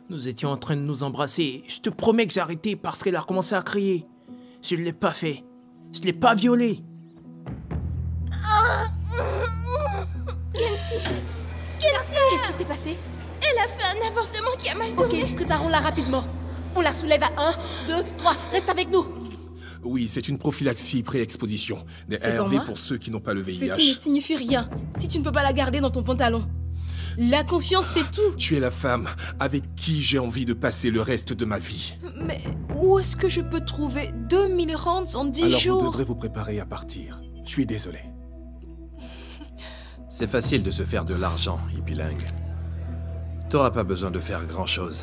Nous étions en train de nous embrasser. Je te promets que j'ai arrêté parce qu'elle a recommencé à crier. Je ne l'ai pas fait. Je ne l'ai pas violée. Kenzie, Qu'est-ce qui s'est passé? elle a fait un avortement qui a mal tourné. Ok, préparons-la rapidement. On la soulève à 1, 2, 3. Reste avec nous. Oui, c'est une prophylaxie pré-exposition. Des C'est pour ARV moi pour ceux qui n'ont pas le Ceci ne VIH. signifie rien si tu ne peux pas la garder dans ton pantalon. La confiance, c'est tout. Tu es la femme avec qui j'ai envie de passer le reste de ma vie. Mais où est-ce que je peux trouver 2000 rands en 10 Alors jours? vous devrez vous préparer à partir. Je suis désolé. C'est facile de se faire de l'argent, bilingue. T'auras pas besoin de faire grand-chose.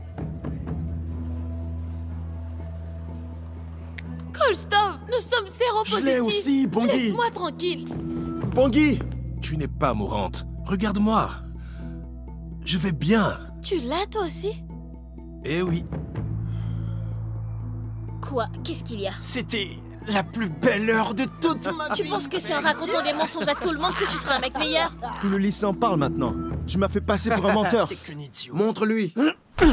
Kolstov, nous sommes séropositifs. Je l'ai aussi, Bongi. Laisse-moi tranquille. Bongi, tu n'es pas mourante. Regarde-moi. Je vais bien. Tu l'as toi aussi? Eh oui. Quoi? Qu'est-ce qu'il y a? C'était la plus belle heure de toute ma Tu vie. penses que c'est en racontant des mensonges à tout le monde que tu seras un mec meilleur? Tout le lycée en parle maintenant. Tu m'as fait passer pour un menteur. T'es qu'un idiot. Montre-lui. It's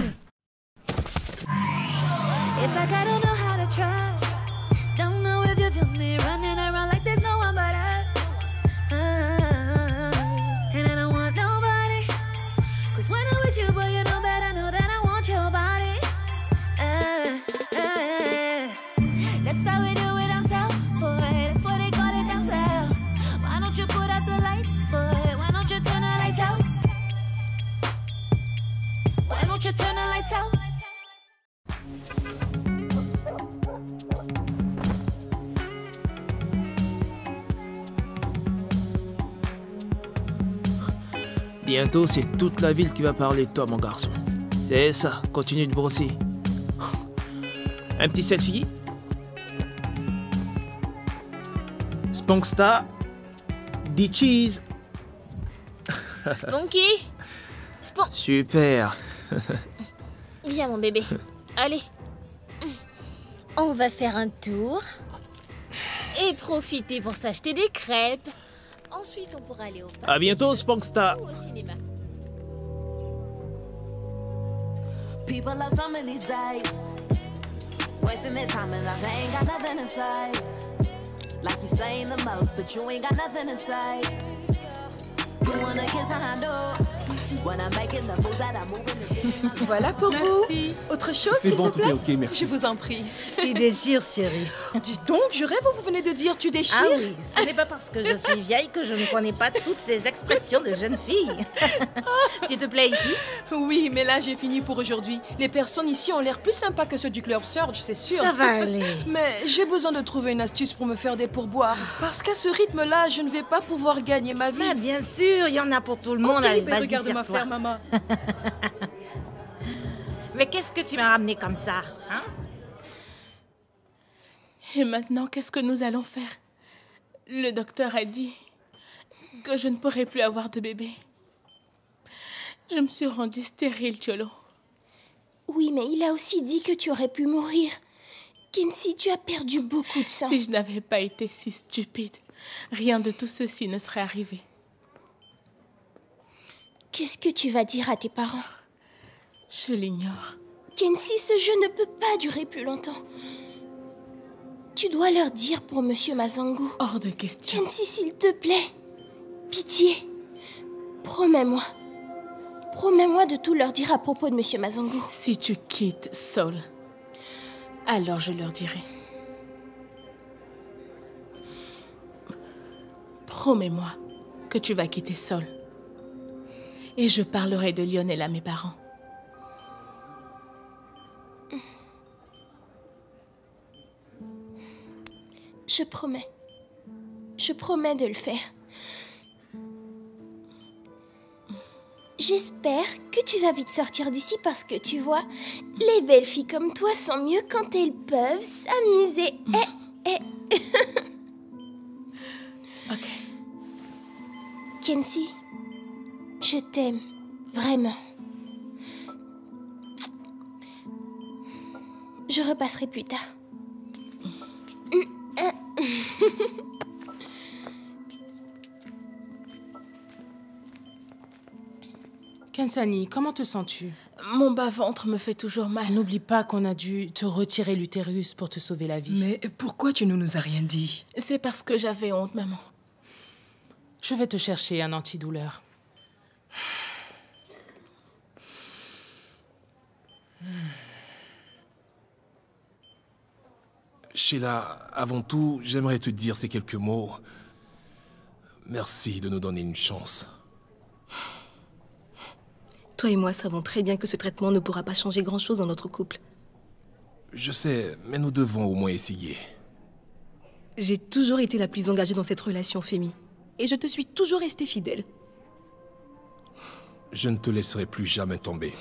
like I don't know how to trust. Don't know if you feel me running around like there's no one but us. And I don't want nobody. Cause when I'm with you, boy, you know better know that I want your body. That's how we do it down south, boy. That's what they call it down south. Why don't you put out the lights, boy? Why don't you turn the lights out? Why don't you turn the lights out? Bientôt, c'est toute la ville qui va parler de toi, mon garçon. C'est ça, continue de brosser. Un petit selfie. Sponksta. Des cheese. Spunky? Super. Viens mon bébé. Allez. On va faire un tour. Et profiter pour s'acheter des crêpes. Ensuite, on pourra aller au parc. À bientôt, Sponksta. Ou au cinéma. People are some in these days, wasting their time and they ain't got nothing to say. Like you saying the most, but you ain't got nothing to say. You wanna kiss a handle when I'm making the moves that I'm moving the city. Voilà pour Merci. vous. Autre chose, C'est s'il bon, vous tout plaît? est ok, merci. Je vous en prie. Tu déchires, chérie. Dis donc, je rêve où vous venez de dire tu déchires. Ah oui, ce n'est pas parce que je suis vieille que je ne connais pas toutes ces expressions de jeune fille. Tu te plais ici? Oui, mais là, j'ai fini pour aujourd'hui. Les personnes ici ont l'air plus sympas que ceux du Club Surge, c'est sûr. Ça va aller. Mais j'ai besoin de trouver une astuce pour me faire des pourboires. Parce qu'à ce rythme-là, je ne vais pas pouvoir gagner ma vie. Mais bien sûr, il y en a pour tout le monde. Ok, Allez, mais vas-y, regarde-moi serre-toi. faire, maman. Mais qu'est-ce que tu m'as ramené comme ça, hein? Et maintenant, qu'est-ce que nous allons faire? Le docteur a dit que je ne pourrais plus avoir de bébé. Je me suis rendue stérile, Cholo. Oui, mais il a aussi dit que tu aurais pu mourir. Kenzie, tu as perdu beaucoup de sang. Si je n'avais pas été si stupide, rien de tout ceci ne serait arrivé. Qu'est-ce que tu vas dire à tes parents? Je l'ignore. Kenzie, ce jeu ne peut pas durer plus longtemps. Tu dois leur dire pour Monsieur Mazango. Hors de question. Kenzie, s'il te plaît. Pitié. Promets-moi. Promets-moi de tout leur dire à propos de Monsieur Mazango. Si tu quittes Saul, alors je leur dirai. Promets-moi que tu vas quitter Saul. Et je parlerai de Lionel à mes parents. Je promets. Je promets de le faire. J'espère que tu vas vite sortir d'ici parce que tu vois, les belles filles comme toi sont mieux quand elles peuvent s'amuser. Ok. Kenzie, je t'aime, vraiment. Je repasserai plus tard. Kensani, comment te sens-tu? Mon bas-ventre me fait toujours mal. N'oublie pas qu'on a dû te retirer l'utérus pour te sauver la vie. Mais pourquoi tu ne nous as rien dit? C'est parce que j'avais honte, maman. Je vais te chercher un antidouleur. Sheila, avant tout, j'aimerais te dire ces quelques mots. Merci de nous donner une chance. Toi et moi savons très bien que ce traitement ne pourra pas changer grand-chose dans notre couple. Je sais, mais nous devons au moins essayer. J'ai toujours été la plus engagée dans cette relation, Femi. Et je te suis toujours restée fidèle. Je ne te laisserai plus jamais tomber.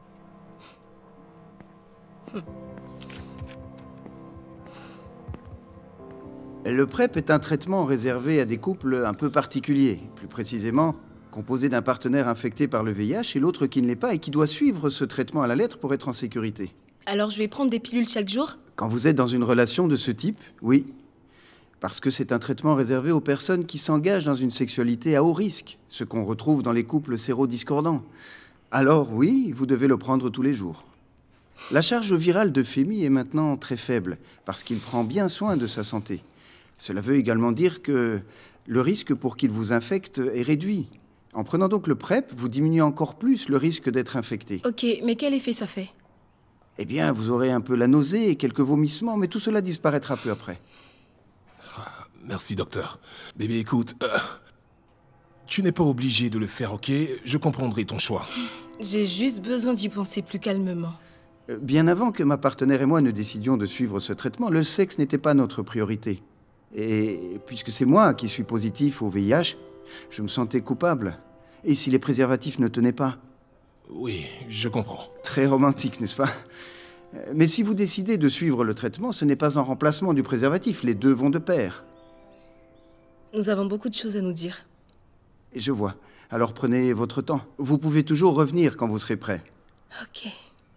Le PrEP est un traitement réservé à des couples un peu particuliers, plus précisément composé d'un partenaire infecté par le VIH et l'autre qui ne l'est pas et qui doit suivre ce traitement à la lettre pour être en sécurité. Alors je vais prendre des pilules chaque jour? Quand vous êtes dans une relation de ce type, oui. Parce que c'est un traitement réservé aux personnes qui s'engagent dans une sexualité à haut risque, ce qu'on retrouve dans les couples sérodiscordants. Alors oui, vous devez le prendre tous les jours. La charge virale de Femi est maintenant très faible, parce qu'il prend bien soin de sa santé. Cela veut également dire que le risque pour qu'il vous infecte est réduit. En prenant donc le PrEP, vous diminuez encore plus le risque d'être infecté. Ok, mais quel effet ça fait? Eh bien, vous aurez un peu la nausée et quelques vomissements, mais tout cela disparaîtra peu après. Merci, docteur. Bébé, écoute, tu n'es pas obligé de le faire, ok? Je comprendrai ton choix. J'ai juste besoin d'y penser plus calmement. Bien avant que ma partenaire et moi ne décidions de suivre ce traitement, le sexe n'était pas notre priorité. Et puisque c'est moi qui suis positif au VIH, je me sentais coupable. Et si les préservatifs ne tenaient pas? Oui, je comprends. Très romantique, n'est-ce pas? Mais si vous décidez de suivre le traitement, ce n'est pas en remplacement du préservatif. Les deux vont de pair. Nous avons beaucoup de choses à nous dire. Je vois. Alors prenez votre temps. Vous pouvez toujours revenir quand vous serez prêt. Ok.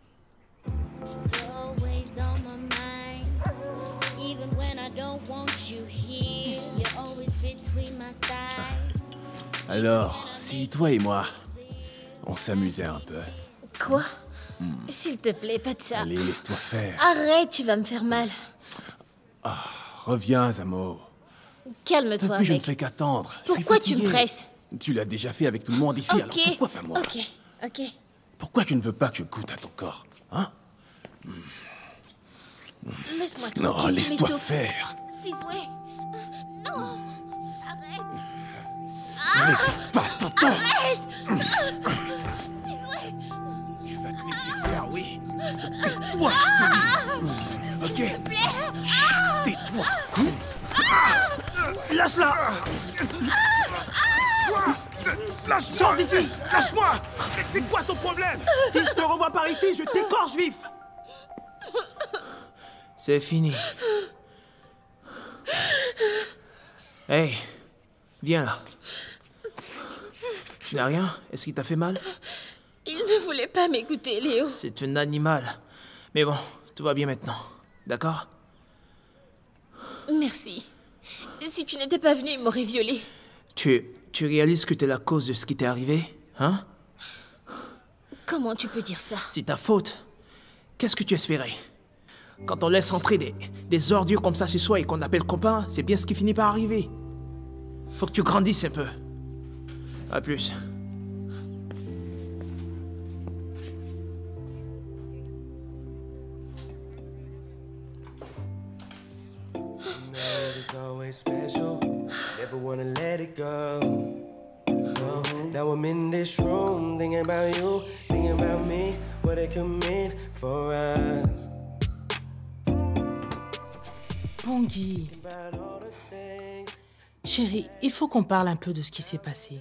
Alors, si toi et moi, on s'amusait un peu. Quoi? S'il te plaît, pas de ça. Allez, laisse-toi faire. Arrête, tu vas me faire mal. Ah, reviens, Zamo. Calme-toi, Depuis, je ne mec. fais qu'attendre. Pourquoi tu me presses? Tu l'as déjà fait avec tout le monde ici, alors pourquoi pas moi? Ok. Pourquoi tu ne veux pas que je goûte à ton corps, hein? Laisse-moi tranquille. Non, laisse-toi faire. Sizoué. Non. Arrête. Résiste pas, t'entends? Arrête. Sizoué. Tu vas te laisser faire, oui. Tais-toi, je te dis. Ok? S'il te plaît. Chut, tais-toi. Lâche-la! Sors d'ici! Lâche-moi! C'est quoi ton problème? Si je te revois par ici, je t'écorche vif! C'est fini. Hey, viens là. Tu n'as rien? Est-ce qu'il t'a fait mal? Il ne voulait pas m'écouter, Léo. C'est un animal. Mais bon, tout va bien maintenant. D'accord? Merci. Si tu n'étais pas venu, il m'aurait violée. Tu réalises que t'es la cause de ce qui t'est arrivé? Hein? Comment tu peux dire ça? C'est ta faute. Qu'est-ce que tu espérais? Quand on laisse entrer des ordures comme ça chez soi et qu'on appelle copain, c'est bien ce qui finit par arriver. Faut que tu grandisses un peu. À plus. It's always special. Never wanna let it go. No. Now I'm in this room thinking about you, thinking about me, what it could mean for us. Pongui. Chérie, il faut qu'on parle un peu de ce qui s'est passé.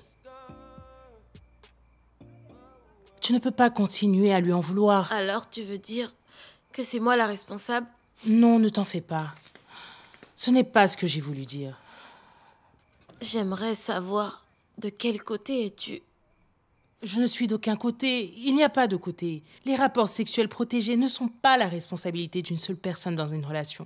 Tu ne peux pas continuer à lui en vouloir. Alors, tu veux dire que c'est moi la responsable? Non, ne t'en fais pas. Ce n'est pas ce que j'ai voulu dire. J'aimerais savoir de quel côté es-tu? Je ne suis d'aucun côté. Il n'y a pas de côté. Les rapports sexuels protégés ne sont pas la responsabilité d'une seule personne dans une relation.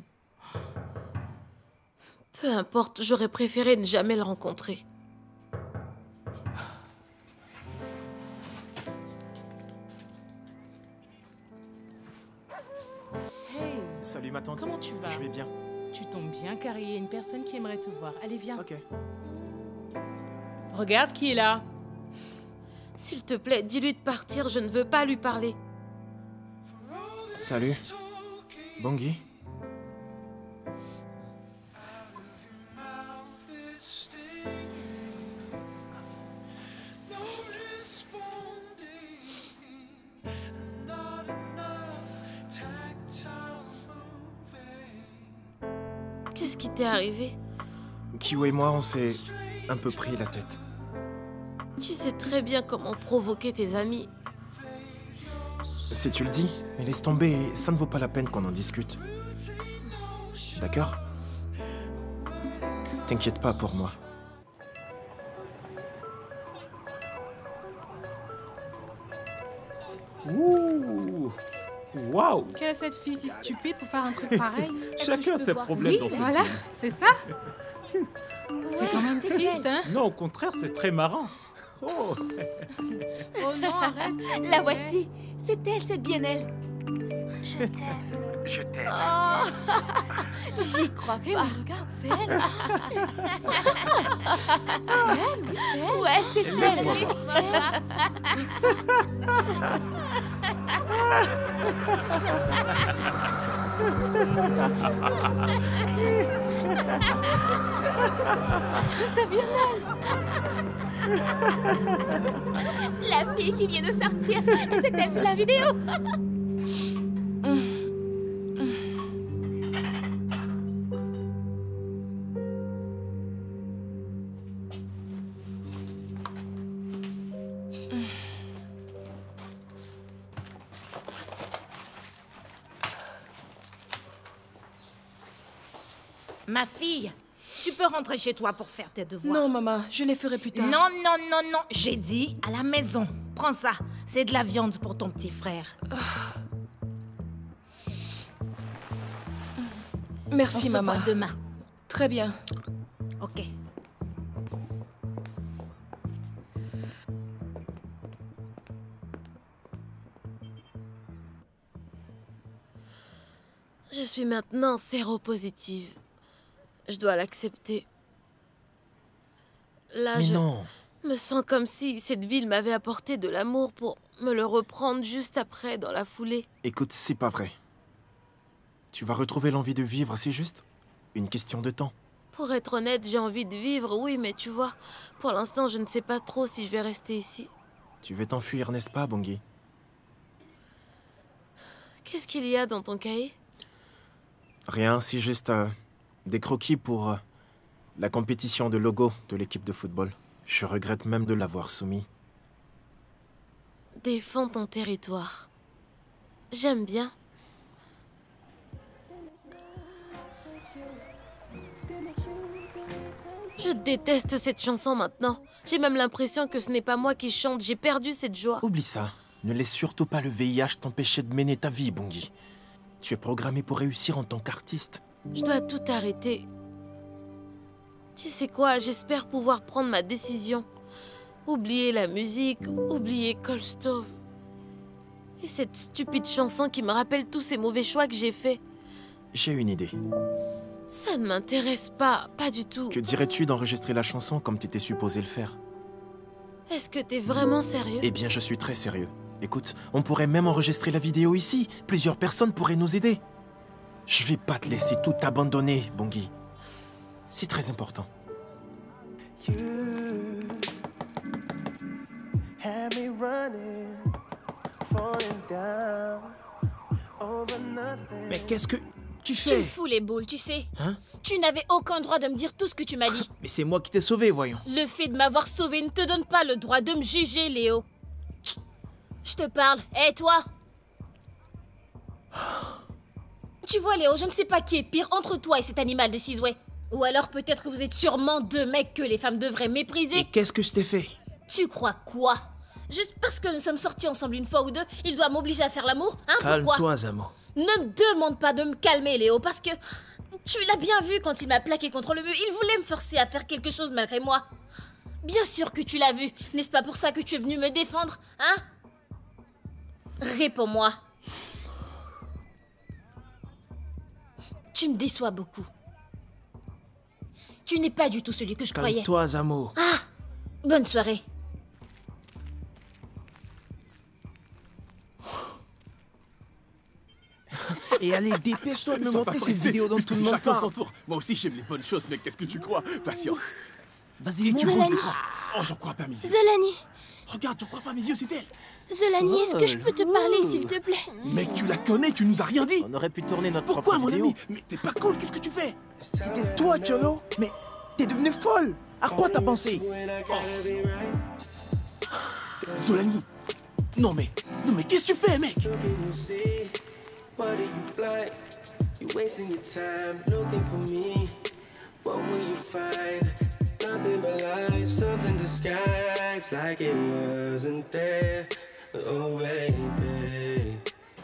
Peu importe, j'aurais préféré ne jamais le rencontrer. Hey, Salut ma tante. comment tu vas? Je vais bien. Tu tombes bien car il y a une personne qui aimerait te voir. Allez, viens. Ok. Regarde qui est là. S'il te plaît, dis-lui de partir, je ne veux pas lui parler. Salut. Bongi. Qu'est-ce qui t'est arrivé? Kyo et moi, on s'est un peu pris la tête. Tu sais très bien comment provoquer tes amis. Si tu le dis, mais laisse tomber, ça ne vaut pas la peine qu'on en discute. D'accord? T'inquiète pas pour moi. Ouh! Waouh! Quelle est cette fille si stupide pour faire un truc pareil? Chacun ses problèmes dans cette Voilà, vie. c'est ça. C'est quand même triste, hein? Non, au contraire, c'est très marrant. Oh! Oh non, arrête. La voici. C'est elle, c'est bien elle. Je t'aime. Oh, j'y crois Hé, pas. mais regarde, c'est elle. C'est elle, oui, c'est elle. Ouais, c'est elle. Laisse-moi C'est bien elle. La fille qui vient de sortir, c'est elle sur la vidéo. Ma fille, tu peux rentrer chez toi pour faire tes devoirs. Non, maman, je les ferai plus tard. Non, non, non, non. J'ai dit à la maison. Prends ça. C'est de la viande pour ton petit frère. Merci, On maman. se voit demain. Très bien. Ok. Je suis maintenant séropositive. Je dois l'accepter. Là, Mais je non. me sens comme si cette ville m'avait apporté de l'amour pour me le reprendre juste après, dans la foulée. Écoute, c'est pas vrai. Tu vas retrouver l'envie de vivre, c'est juste une question de temps. Pour être honnête, j'ai envie de vivre, oui, mais tu vois, pour l'instant, je ne sais pas trop si je vais rester ici. Tu veux t'enfuir, n'est-ce pas, Bongi? Qu'est-ce qu'il y a dans ton cahier? Rien, c'est juste des croquis pour la compétition de logo de l'équipe de football. Je regrette même de l'avoir soumis. Défends ton territoire. J'aime bien. Je déteste cette chanson maintenant. J'ai même l'impression que ce n'est pas moi qui chante. J'ai perdu cette joie. Oublie ça. Ne laisse surtout pas le VIH t'empêcher de mener ta vie, Bongi. Tu es programmé pour réussir en tant qu'artiste. Je dois tout arrêter. Tu sais quoi, j'espère pouvoir prendre ma décision. Oublier la musique, oublier Cold Stove. Et cette stupide chanson qui me rappelle tous ces mauvais choix que j'ai faits. J'ai une idée. Ça ne m'intéresse pas, pas du tout. Que dirais-tu d'enregistrer la chanson comme t'étais supposé le faire? Est-ce que t'es vraiment sérieux? Eh bien, je suis très sérieux. Écoute, on pourrait même enregistrer la vidéo ici. Plusieurs personnes pourraient nous aider. Je vais pas te laisser tout abandonner, Bongi. C'est très important. You had me running, falling down over nothing. Mais qu'est-ce que tu Tu fais? me fous les boules, tu sais. Hein? Tu n'avais aucun droit de me dire tout ce que tu m'as dit. Mais c'est moi qui t'ai sauvé, voyons. Le fait de m'avoir sauvé ne te donne pas le droit de me juger, Léo. Je te parle. Hé, toi! Tu vois, Léo, je ne sais pas qui est pire entre toi et cet animal de Sizway. Ou alors peut-être que vous êtes sûrement deux mecs que les femmes devraient mépriser. Et qu'est-ce que je t'ai fait? Tu crois quoi? Juste parce que nous sommes sortis ensemble une fois ou deux, il doit m'obliger à faire l'amour? Hein, pourquoi? Calme-toi, Zamo. Ne me demande pas de me calmer, Léo, parce que... Tu l'as bien vu quand il m'a plaqué contre le mur. Il voulait me forcer à faire quelque chose malgré moi. Bien sûr que tu l'as vu. N'est-ce pas pour ça que tu es venu me défendre, hein? Réponds-moi. Tu me déçois beaucoup. Tu n'es pas du tout celui que je croyais. Calme-toi, Zamo. Ah! Bonne soirée. Et allez, dépêche-toi de me montrer cette vidéo dont tout le monde chacun parle. son tour. Moi aussi, j'aime les bonnes choses, mec. Qu'est-ce que tu crois? Patiente. Vas-y, tu montre. Oh, j'en crois pas à mes yeux. Zolani. Regarde, j'en crois pas à mes yeux, c'est elle. Zolani, est-ce que je peux te parler, s'il te plaît? Mec, tu la connais, tu nous as rien dit. On aurait pu tourner notre Pourquoi, propre mon vidéo. ami? Mais t'es pas cool, qu'est-ce que tu fais? C'était toi, Cholo. Mais t'es devenue folle. À quoi t'as pensé? Zolani. Non mais qu'est-ce que tu fais, mec? What are you blind? You wasting your time looking for me. What will you find? Nothing but lies, something disguised like it wasn't there. Oh baby.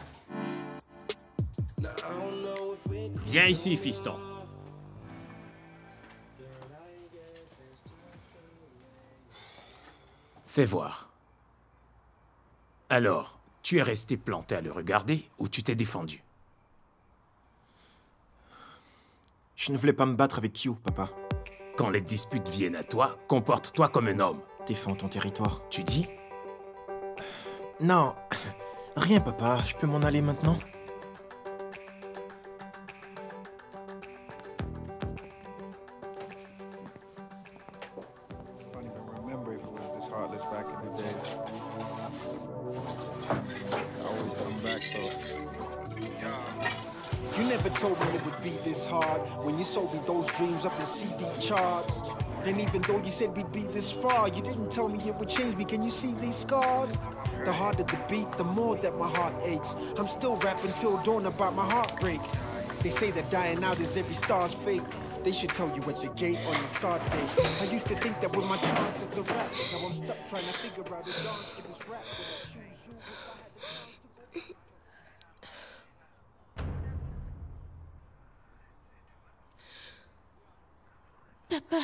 Now I don't know if we could. Viens ici, fiston. Fais voir. Alors, tu es resté planté à le regarder ou tu t'es défendu? Je ne voulais pas me battre avec Q, papa. Quand les disputes viennent à toi, comporte-toi comme un homme. Défends ton territoire. Tu dis? Non, rien, papa. Je peux m'en aller maintenant? You never told me it would be this hard when you sold me those dreams up the CD charts. And even though you said we'd be this far, you didn't tell me it would change me. Can you see these scars? The harder the beat, the more that my heart aches. I'm still rapping till dawn about my heartbreak. They say that dying out is every star's fate. They should tell you at the gate on the start date. I used to think that with my chance it's a wrap. Now I'm stuck trying to figure out a dance for this rap. But I choose you if I had the chance to go. Papa.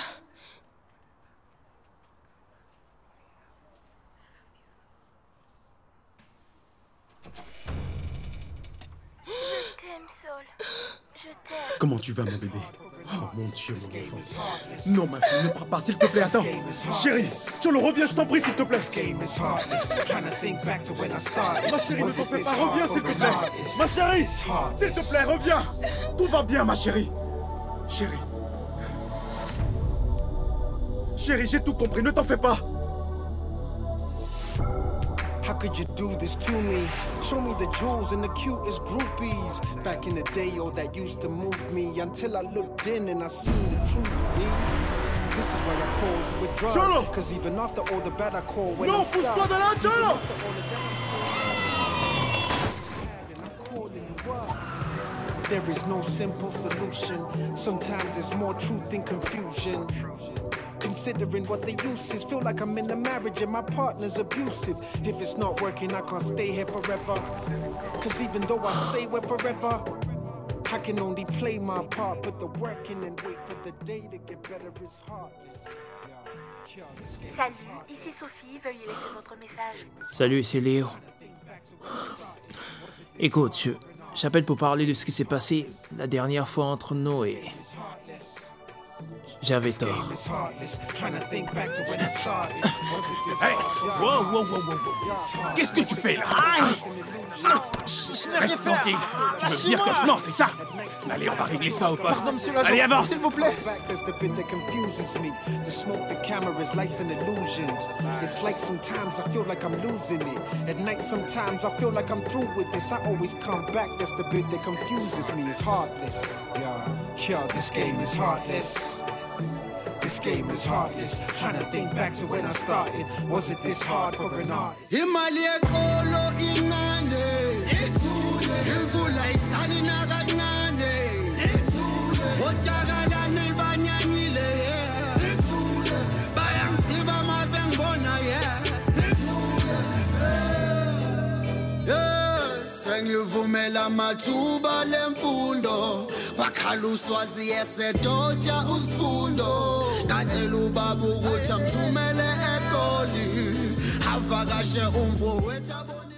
Je t'aime, Sol. Je t'aime. Comment tu vas, mon bébé? Oh mon Dieu, mon enfant. Non, ma fille, ne pars pas, s'il te plaît, attends. Chérie, Cholo, reviens, je t'en prie, s'il te plaît. Ma chérie, ne t'en fais pas, reviens, s'il te plaît. Ma chérie, s'il te plaît, reviens. Tout va bien, ma chérie. Chérie. Chérie, j'ai tout compris, ne t'en fais pas. How could you do this to me? Show me the jewels and the cutest groupies. Back in the day, all that used to move me. Until I looked in and I seen the truth. This is why I called you a drug. Cause even after all the bad I call when Non, I'm pousse-toi de là, Cholo! There is no simple solution. Sometimes there's more truth than confusion. Considering what the use is, feel like I'm in a marriage and my partner's abusive. If it's not working, I can't stay here forever. Cause even though I say we're forever, I can only play my part. Put the work in and wait for the day to get better is heartless. Salut, ici Sophie, veuillez laisser votre message. Salut, c'est Léo. Écoute, j'appelle pour parler de ce qui s'est passé la dernière fois entre nous et... J'avais tort. Hey! Wow, wow, wow, wow, wow. Qu'est-ce que tu fais là? Je n'ai rien fait. Tu veux me dire que je mens, c'est ça? Allez, on va régler ça au poste. Allez, avance! S'il vous plaît. That's the bit that confuses me. The smoke, the cameras, lights and illusions. It's like sometimes I feel like I'm losing it. At night sometimes I feel like I'm through with this. I always come back, that's the bit that confuses me. It's heartless. Yeah, this game is heartless. This game is heartless. Trying to think back to when I started. Was it this hard for an artist? Imali ekolo ingane ithule imvula isanina kancane ithule otakala nebanyanyile ithule bayangisiba mabengibona sengivumela amathuba lemfundo wakhala uswazi yesedoja usifundo ngacela ubaba ukuthi amthumele eGoli avakashe umfowethu abone